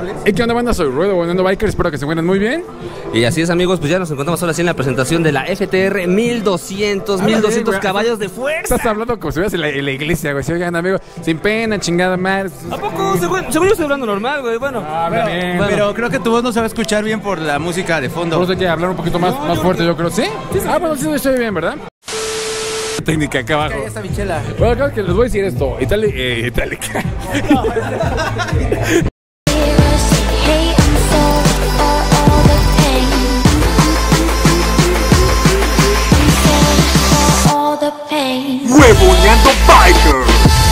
Hey, ¿qué onda, banda? Soy Ruedo, Buenando Biker, espero que se encuentren muy bien. Y así es, amigos, pues ya nos encontramos ahora sí en la presentación de la FTR 1200 caballos de fuerza. Estás hablando como si estuvieras en la iglesia, güey. Si oigan, amigo, sin pena, chingada madre. ¿A poco? Según yo estoy hablando normal, güey. Bueno, pero creo que tu voz no se va a escuchar bien por la música de fondo. Por eso hay que hablar un poquito más fuerte, yo creo. ¿Sí? Bueno, sí, estoy bien, ¿verdad? Técnica acá abajo. Esta bichela. Bueno, claro que les voy a decir esto. Itálica. Huevoneando Biker.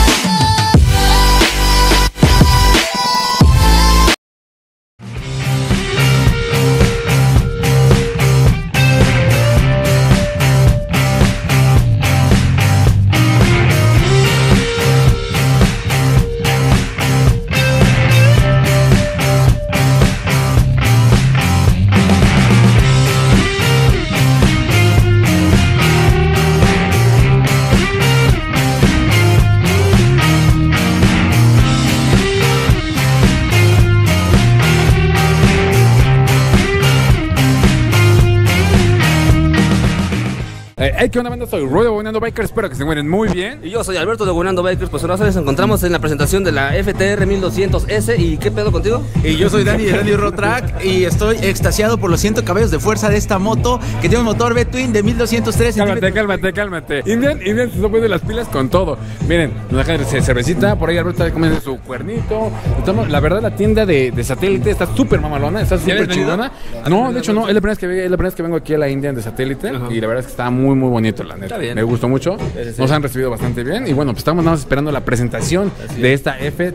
Hey, ¿qué onda, banda? Soy Ruedo, Buenando Biker, espero que se encuentren muy bien. y yo soy Alberto de Buenando Bikers. Pues ahora nos encontramos en la presentación de la FTR 1200S. ¿Y qué pedo contigo? Y yo soy Dani de Dani Road Track y estoy extasiado por los 100 caballos de fuerza de esta moto que tiene un motor B-Twin de 1203 Cálmate. Indian se pone las pilas con todo. Miren, nos dejan cervecita, por ahí Alberto está comiendo su cuernito. La verdad, la tienda de satélite está súper mamalona, está súper chingona. No, de hecho no, es la primera vez que vengo aquí a la Indian de satélite. Y la verdad es que está muy bonito, la neta. Me gustó mucho. Sí. Nos han recibido bastante bien. Y bueno, pues estamos nada más esperando la presentación de esta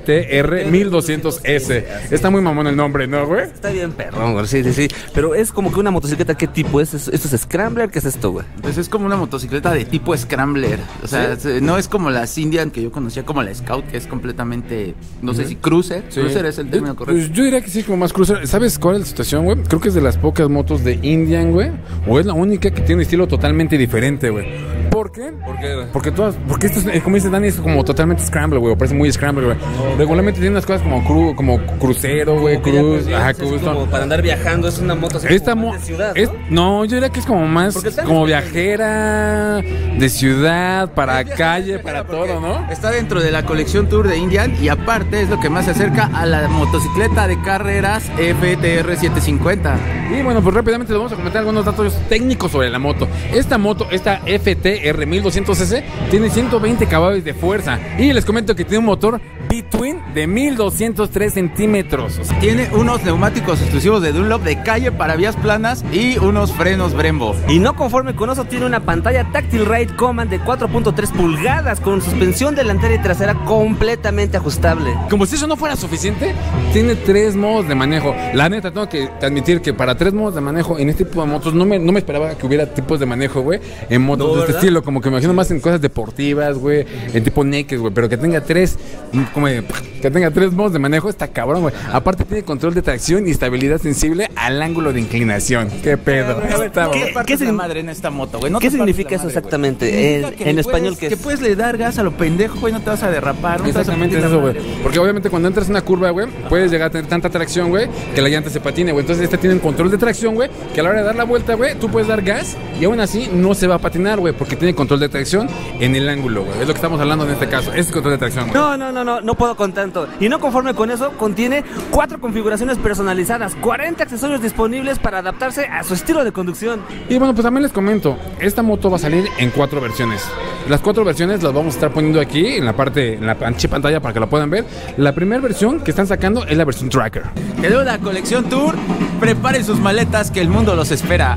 FTR 1200S. Está muy mamón el nombre, ¿no, güey? Está bien perrón, güey. Sí. Pero es como que una motocicleta, ¿qué tipo es? ¿Esto es Scrambler? ¿Qué es esto, güey? Pues es como una motocicleta de tipo Scrambler. O sea, ¿sí? No es como las Indian que yo conocía como la Scout, que es completamente, no sé si Cruiser. Sí. Cruiser es el término correcto. Pues yo diría que sí, como más Cruiser. ¿Sabes cuál es la situación, güey? Creo que es de las pocas motos de Indian, güey. O es la única que tiene un estilo totalmente diferente, güey. ¿Por qué? Porque esto es, como dice Dani, es como totalmente scramble, güey. Parece muy scramble, güey. Regularmente tiene unas cosas como crucero, güey, cruz. Ajá, cruz. Como para andar viajando, es una moto así como de ciudad, ¿no? Yo diría que es como más como viajera de ciudad, para calle, para todo, ¿no? Está dentro de la colección Tour de Indian y aparte es lo que más se acerca a la motocicleta de carreras FTR 750. Y bueno, pues rápidamente les vamos a comentar algunos datos técnicos sobre la moto. Esta FTR 1200S tiene 120 caballos de fuerza y les comento que tiene un motor B-Twin de 1203 centímetros. O sea, tiene unos neumáticos exclusivos de Dunlop de calle para vías planas y unos frenos Brembo. Y no conforme con eso, tiene una pantalla Tactile Ride Command de 4.3 pulgadas con suspensión delantera y trasera completamente ajustable. Como si eso no fuera suficiente, tiene 3 modos de manejo. La neta, tengo que admitir que para 3 modos de manejo en este tipo de motos no me esperaba que hubiera tipos de manejo, güey, en motos de este estilo. Como que me imagino más en cosas deportivas, güey, en tipo naked, güey, pero que tenga 3 modos de manejo está cabrón, güey. Aparte tiene control de tracción y estabilidad sensible al ángulo de inclinación. ¿Qué pedo? ¿Qué es madre en esta moto, güey? ¿Qué significa eso exactamente? En español, ¿qué es? Que puedes le dar gas a lo pendejo, güey, no te vas a derrapar. Exactamente es eso, güey. Porque obviamente cuando entras en una curva, güey, puedes llegar a tener tanta tracción, güey, que la llanta se patine, güey. Entonces tiene un control de tracción, güey, que a la hora de dar la vuelta, güey, tú puedes dar gas y aún así no se va a patinar, güey, porque tiene control de tracción en el ángulo, güey. Es lo que estamos hablando en este caso. Es control de tracción, güey. No puedo con tanto. Y no conforme con eso, contiene 4 configuraciones personalizadas, 40 accesorios disponibles para adaptarse a su estilo de conducción. Y bueno, pues también les comento, esta moto va a salir en 4 versiones. Las 4 versiones las vamos a estar poniendo aquí en la pantalla para que la puedan ver. La primera versión que están sacando es la versión Tracker. Que de la colección Tour, preparen sus maletas que el mundo los espera.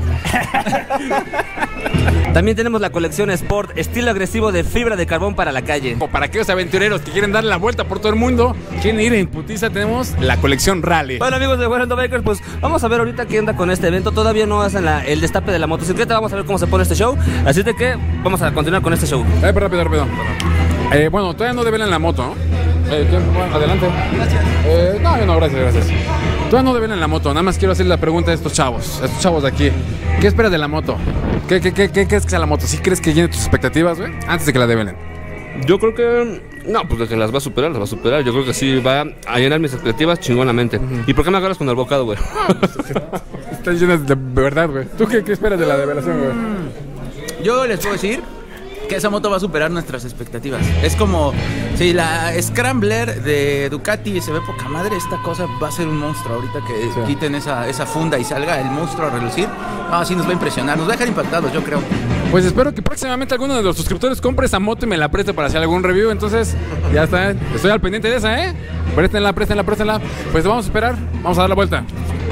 También tenemos la colección Sport, estilo agresivo de fibra de carbón para la calle. O para aquellos aventureros que quieren darle la vuelta por todo el mundo, quieren ir en putiza, tenemos la colección Rally. Bueno, amigos de Buenando Bikers, pues vamos a ver ahorita qué onda con este evento. Todavía no hacen el destape de la motocicleta, vamos a ver cómo se pone este show. Así de que vamos a continuar con este show. Rápido. Bueno, todavía no develan la moto, ¿no? Adelante. Gracias. No, gracias. Todavía no develan la moto, nada más quiero hacer la pregunta a estos chavos de aquí. ¿Qué esperas de la moto? ¿Qué crees que sea la moto? ¿Sí crees que llene tus expectativas, güey? Antes de que la develen. Yo creo que... No, pues de que las va a superar, las va a superar. Yo creo que sí va a llenar mis expectativas chingonamente. ¿Y por qué me agarras con el bocado, güey? Están llenas de verdad, güey. ¿Tú qué esperas de la revelación, güey? Yo les puedo decir que esa moto va a superar nuestras expectativas. Es como si la Scrambler de Ducati se ve poca madre, esta cosa va a ser un monstruo. Ahorita que quiten esa funda y salga el monstruo a relucir, sí nos va a impresionar, nos va a dejar impactados, yo creo. Pues espero que próximamente alguno de los suscriptores compre esa moto y me la preste para hacer algún review. Entonces, ya está, estoy al pendiente de esa, ¿eh? Préstenla. Pues vamos a esperar, vamos a dar la vuelta.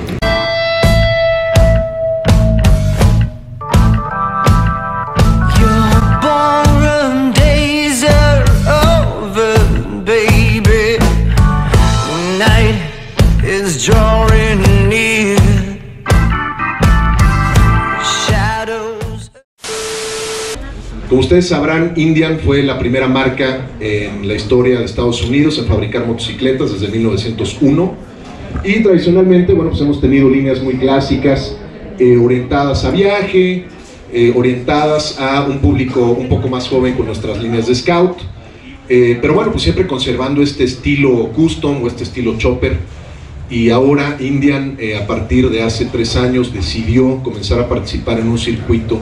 Como ustedes sabrán, Indian fue la primera marca en la historia de Estados Unidos en fabricar motocicletas desde 1901 y tradicionalmente, bueno, pues hemos tenido líneas muy clásicas orientadas a viaje, orientadas a un público un poco más joven con nuestras líneas de Scout, pero bueno, pues siempre conservando este estilo custom o este estilo chopper. Y ahora Indian, a partir de hace 3 años, decidió comenzar a participar en un circuito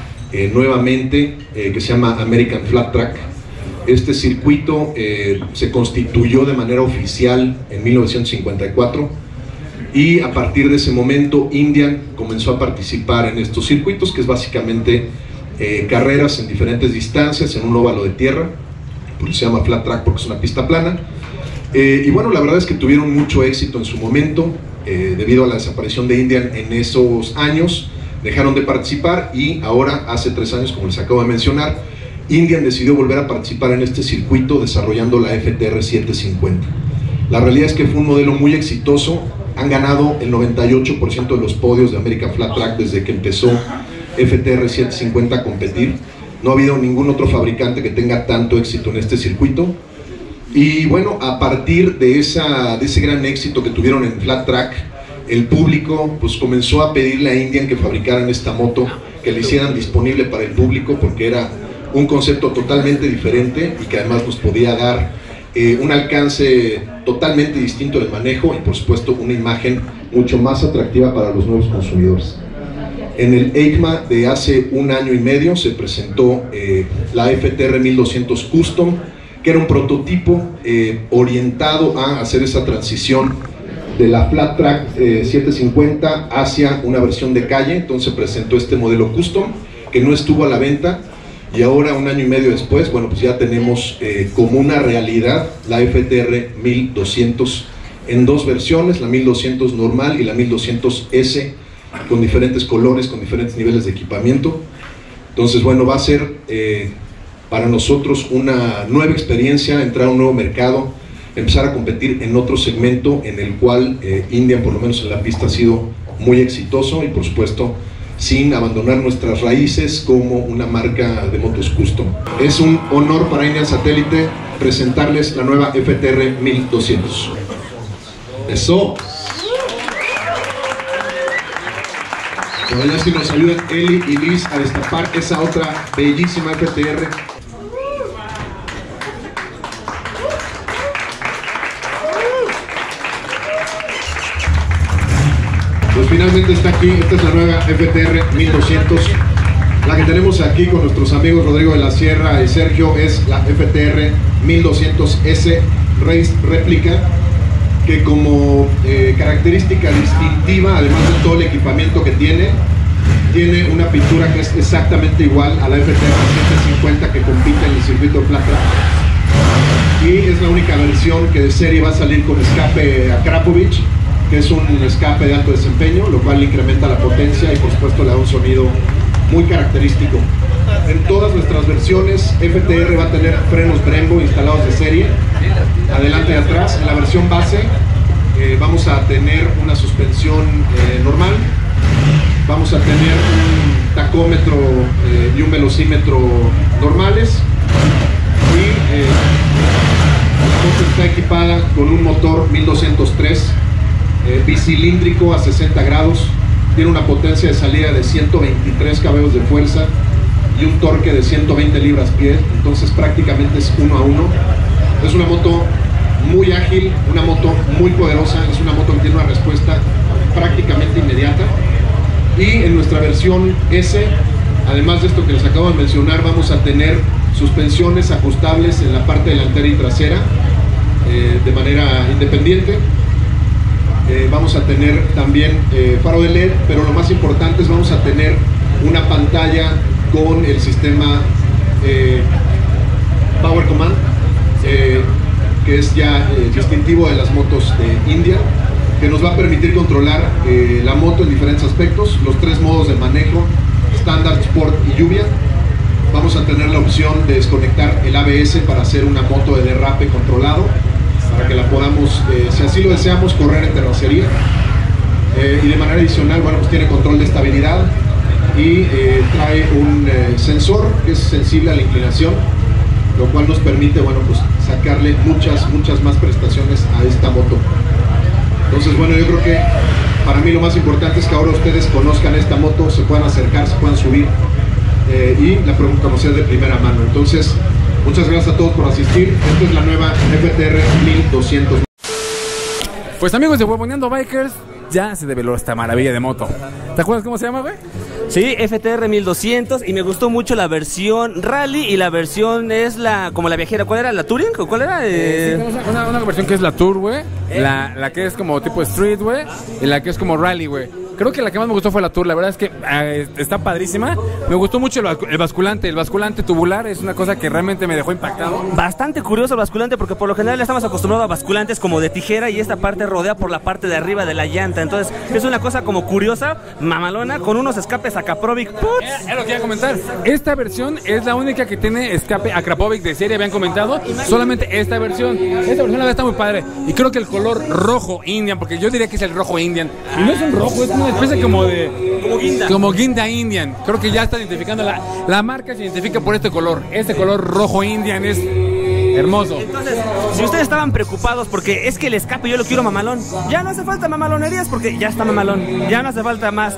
nuevamente que se llama American Flat Track. Este circuito se constituyó de manera oficial en 1954 y a partir de ese momento Indian comenzó a participar en estos circuitos, que es básicamente carreras en diferentes distancias en un óvalo de tierra, porque se llama Flat Track porque es una pista plana. Y bueno, la verdad es que tuvieron mucho éxito en su momento, debido a la desaparición de Indian en esos años. Dejaron de participar y ahora, hace 3 años, como les acabo de mencionar, Indian decidió volver a participar en este circuito desarrollando la FTR 750. La realidad es que fue un modelo muy exitoso, han ganado el 98% de los podios de American Flat Track desde que empezó FTR 750 a competir. No ha habido ningún otro fabricante que tenga tanto éxito en este circuito. Y bueno, a partir de ese gran éxito que tuvieron en Flat Track, el público pues comenzó a pedirle a Indian que fabricaran esta moto, que la hicieran disponible para el público, porque era un concepto totalmente diferente y que además nos podía dar un alcance totalmente distinto de manejo y por supuesto una imagen mucho más atractiva para los nuevos consumidores. En el EICMA de hace 1 año y medio se presentó la FTR 1200 Custom, que era un prototipo orientado a hacer esa transición de la Flat Track 750 hacia una versión de calle. Entonces presentó este modelo custom que no estuvo a la venta y ahora 1 año y medio después, bueno, pues ya tenemos como una realidad la FTR 1200 en 2 versiones, la 1200 normal y la 1200S, con diferentes colores, con diferentes niveles de equipamiento. Entonces bueno, va a ser para nosotros una nueva experiencia, entrar a un nuevo mercado, empezar a competir en otro segmento en el cual Indian, por lo menos en la pista, ha sido muy exitoso y por supuesto sin abandonar nuestras raíces como una marca de motos custom. Es un honor para Indian Satélite presentarles la nueva FTR 1200. ¡Eso! Bueno, ya si nos ayudan Eli y Liz a destapar esa otra bellísima FTR. Pues finalmente está aquí, esta es la nueva FTR 1200. La que tenemos aquí con nuestros amigos Rodrigo de la Sierra y Sergio es la FTR 1200S Race Réplica, que como característica distintiva, además de todo el equipamiento que tiene una pintura que es exactamente igual a la FTR 750 que compite en el circuito Flat Track. Y es la única versión que de serie va a salir con escape a Krapovich, que es un escape de alto desempeño, lo cual incrementa la potencia y por supuesto le da un sonido muy característico. En todas nuestras versiones FTR va a tener frenos Brembo instalados de serie, adelante y atrás. En la versión base vamos a tener una suspensión normal, vamos a tener un tacómetro y un velocímetro normales y la moto está equipada con un motor 1203 bicilíndrico a 60 grados, tiene una potencia de salida de 123 caballos de fuerza y un torque de 120 libras-pie, entonces prácticamente es 1 a 1. Es una moto muy ágil, una moto muy poderosa, es una moto que tiene una respuesta prácticamente inmediata. Y en nuestra versión S, además de esto que les acabo de mencionar, vamos a tener suspensiones ajustables en la parte delantera y trasera de manera independiente. Vamos a tener también faro de LED, pero lo más importante es vamos a tener una pantalla con el sistema Power Command, que es ya distintivo de las motos de India, que nos va a permitir controlar la moto en diferentes aspectos, los 3 modos de manejo, estándar, sport y lluvia. Vamos a tener la opción de desconectar el ABS para hacer una moto de derrape controlado, para que la podamos, si así lo deseamos, correr en terracería. Y de manera adicional, bueno, pues tiene control de estabilidad y trae un sensor que es sensible a la inclinación, lo cual nos permite, bueno, pues sacarle muchas más prestaciones a esta moto. Entonces, bueno, yo creo que para mí lo más importante es que ahora ustedes conozcan esta moto, se puedan acercar, se puedan subir y la puedan conocer de primera mano. Entonces, muchas gracias a todos por asistir. Esta es la nueva FTR 1200. Pues amigos de Huevoneando Bikers, ya se develó esta maravilla de moto. ¿Te acuerdas cómo se llama, güey? Sí, FTR 1200, y me gustó mucho la versión Rally y la versión es como la viajera. ¿Cuál era? ¿La Touring? ¿O cuál era? Sí, una versión que es la Tour, güey. La que es como tipo Street, güey. Y la que es como Rally, güey. Creo que la que más me gustó fue la Tour. La verdad es que está padrísima. Me gustó mucho el basculante. El basculante tubular es una cosa que realmente me dejó impactado. Bastante curioso el basculante, porque por lo general estamos acostumbrados a basculantes como de tijera y esta parte rodea por la parte de arriba de la llanta. Entonces es una cosa como curiosa, mamalona, con unos escapes Akrapovic. Es lo que iba a comentar. Esta versión es la única que tiene escape Akrapovic de serie, habían comentado. Solamente esta versión. Esta versión la verdad está muy padre. Y creo que el color rojo Indian, porque yo diría que es el rojo Indian. Y no es un rojo, es una especie como de... Como guinda Indian. Creo que ya está identificando la marca, se identifica por este color. Este color rojo Indian es hermoso. Entonces, si ustedes estaban preocupados porque es que el escape yo lo quiero mamalón, ya no hace falta mamalonerías porque ya está mamalón. Ya no hace falta más.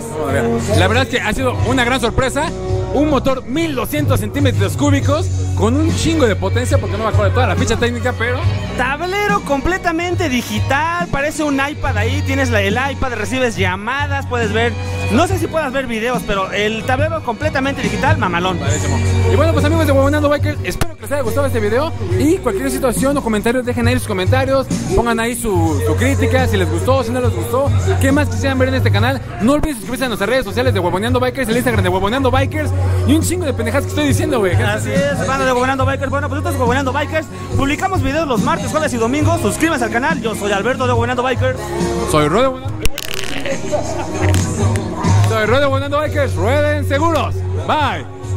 La verdad es que ha sido una gran sorpresa. Un motor 1200 centímetros cúbicos con un chingo de potencia, porque no me acuerdo de toda la ficha técnica, pero... Tablero completamente digital, parece un iPad ahí, tienes el iPad, recibes llamadas, puedes ver, no sé si puedas ver videos, pero el tablero completamente digital, mamalón. Padrísimo. Y bueno, pues amigos de Huevoneando Bikers, espero que les haya gustado este video y cualquier situación o comentarios, dejen ahí sus comentarios, pongan ahí su crítica, si les gustó, si no les gustó, qué más quisieran ver en este canal. No olviden suscribirse a nuestras redes sociales de Huevoneando Bikers, el Instagram de Huevoneando Bikers y un chingo de pendejadas que estoy diciendo, güey. Así es, banda de Huevoneando Bikers. Bueno, pues nosotros Huevoneando Bikers publicamos videos los martes, jueves y domingos. Suscríbanse al canal. Yo soy Alberto de Huevoneando Bikers. Soy Rode de Huevoneando Bikers. Rueden seguros. Bye.